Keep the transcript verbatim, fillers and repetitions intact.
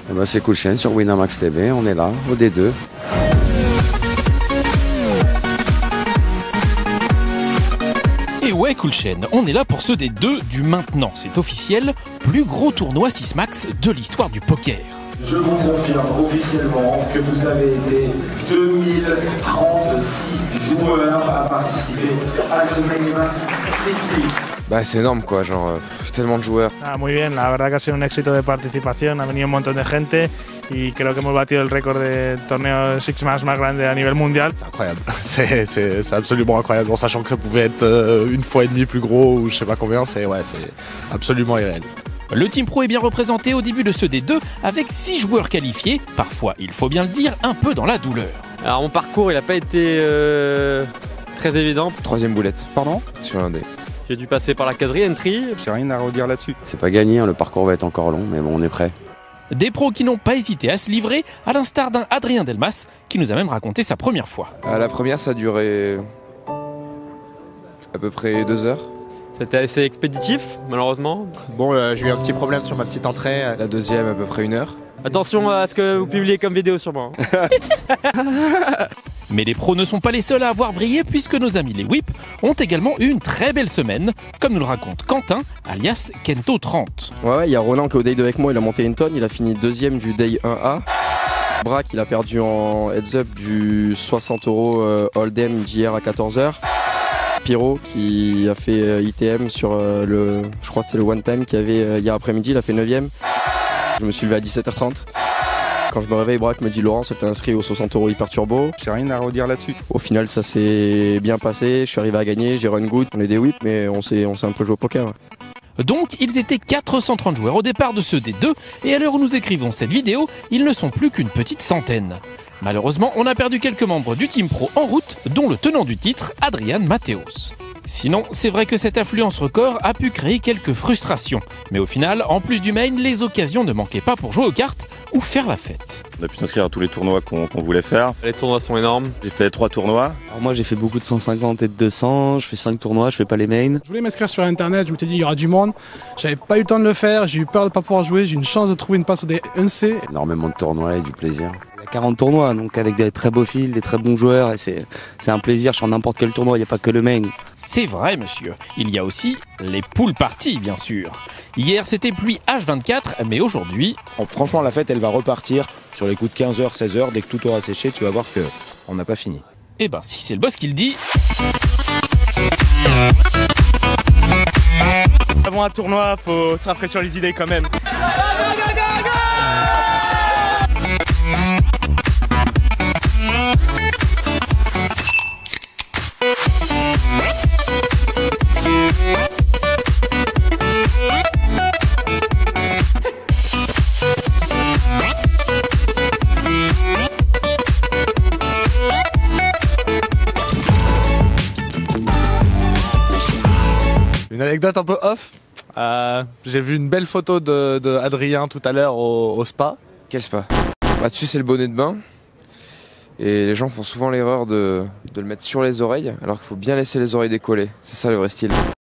Eh ben, c'est Coolchain sur Winamax T V, on est là, au D deux. Et ouais, Coolchain, on est là pour ce D deux du maintenant. C'est officiel, plus gros tournoi six max de l'histoire du poker. Je vous confirme officiellement que vous avez été deux mille trente-six joueurs à participer à ce main event six X. Bah c'est énorme quoi, genre euh, tellement de joueurs. Ah, muy bien, la verdad que ha sido un éxito de participación, ha venido un montón de gente y creo que hemos batido el récord de torneo six max más grande a nivel mondial. C'est incroyable, c'est, c'est, c'est absolument incroyable, en sachant que ça pouvait être euh, une fois et demie plus gros ou je sais pas combien, c'est, ouais, c'est absolument irréel. Le Team Pro est bien représenté au début de ce D deux avec six joueurs qualifiés, parfois, il faut bien le dire, un peu dans la douleur. Alors mon parcours il n'a pas été euh, très évident. Troisième boulette. Pardon? Sur un dé. J'ai dû passer par la caserie, entry. J'ai rien à redire là-dessus. C'est pas gagné, hein, le parcours va être encore long, mais bon on est prêt. Des pros qui n'ont pas hésité à se livrer, à l'instar d'un Adrien Delmas qui nous a même raconté sa première fois. À la première ça a duré à peu près deux heures. C'était assez expéditif, malheureusement. Bon, euh, j'ai eu un petit problème sur ma petite entrée. La deuxième à peu près une heure. Attention à ce que vous publiez comme vidéo sur moi. Mais les pros ne sont pas les seuls à avoir brillé puisque nos amis les Whip ont également eu une très belle semaine, comme nous le raconte Quentin, alias Kento trente. Ouais, ouais, il y a Roland qui est au Day deux avec moi, il a monté une tonne, il a fini deuxième du Day un A. Braque, il a perdu en heads up du soixante euros euh, Hold'em d'hier à quatorze heures. Pyro qui a fait euh, I T M sur euh, le, je crois que c'était le one time qu'il y avait euh, hier après-midi, il a fait neuvième. Je me suis levé à dix-sept heures trente. Quand je me réveille, Braque me dit Laurent, c'était inscrit au soixante euros Hyper Turbo. J'ai rien à redire là-dessus. Au final, ça s'est bien passé, je suis arrivé à gagner, j'ai run good. On est des whips, mais on s'est, on s'est un peu joué au poker. Ouais. Donc, ils étaient quatre cent trente joueurs au départ de ce D deux, et à l'heure où nous écrivons cette vidéo, ils ne sont plus qu'une petite centaine. Malheureusement, on a perdu quelques membres du Team Pro en route, dont le tenant du titre, Adrian Mateos. Sinon, c'est vrai que cette affluence record a pu créer quelques frustrations. Mais au final, en plus du main, les occasions ne manquaient pas pour jouer aux cartes ou faire la fête. On a pu s'inscrire à tous les tournois qu'on, qu'on voulait faire. Les tournois sont énormes. J'ai fait trois tournois. Alors moi j'ai fait beaucoup de cent cinquante et de deux cents, je fais cinq tournois, je fais pas les mains. Je voulais m'inscrire sur internet, je m'étais dit il y aura du monde. J'avais pas eu le temps de le faire, j'ai eu peur de pas pouvoir jouer, j'ai eu une chance de trouver une place au D un C. Énormément de tournois et du plaisir. Il y a quarante tournois, donc avec des très beaux fils, des très bons joueurs, et c'est, c'est un plaisir sur n'importe quel tournoi, il n'y a pas que le main. C'est vrai monsieur, il y a aussi les pool parties bien sûr. Hier c'était pluie H vingt-quatre, mais aujourd'hui... Franchement la fête elle va repartir sur les coups de quinze heures, seize heures, dès que tout aura séché tu vas voir que on n'a pas fini. Eh ben si c'est le boss qui le dit... Avant un tournoi, faut se rafraîchir les idées quand même. Une anecdote un peu off, euh, j'ai vu une belle photo de, de Adrien tout à l'heure au, au spa. Quel spa? Bah dessus c'est le bonnet de bain. Et les gens font souvent l'erreur de, de le mettre sur les oreilles, alors qu'il faut bien laisser les oreilles décollées. C'est ça le vrai style.